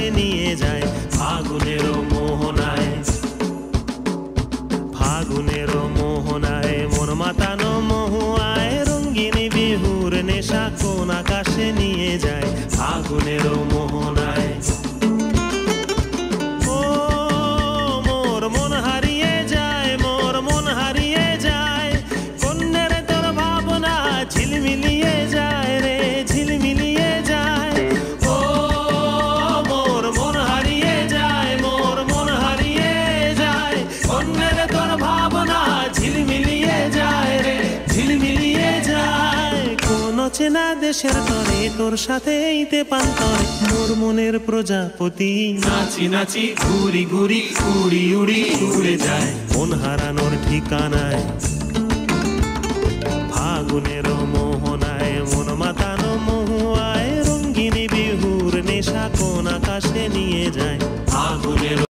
নিয়ে যায় ফাগুনের মোহনায়। ফাগুনের মোহনায় মন মাতানো মহুয়ায় রঙিন বিহুর নেশা কোন আকাশে নিয়ে যায় ফাগুনের মোহনায়। ও মোর মন হারিয়ে যায়, মোর মন হারিয়ে যায়, কন্যের তোর ভাবনা ঝিলমিলিয়ে যায় রে ঝিলমিলিয়ে যায়। ও মোর মন হারিয়ে যায়, মোর মন হারিয়ে যায়, কন্যের তোর ভাবনা ঝিলমিলিয়ে যায় রে ঝিলমিলিয়ে যায়। কোন চেনা দেশের তরে তোর সাথে এইতে পান্তরে মোর মনের প্রজাপতি নাচি নাচি ঘুরি ঘুরি উড়ি উড়ি উড়ে যায় মন হারানোর ঠিকানায় ফাগুনের